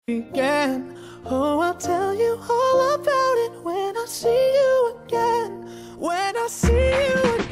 Again. Oh, I'll tell you all about it when I see you again. When I see you again.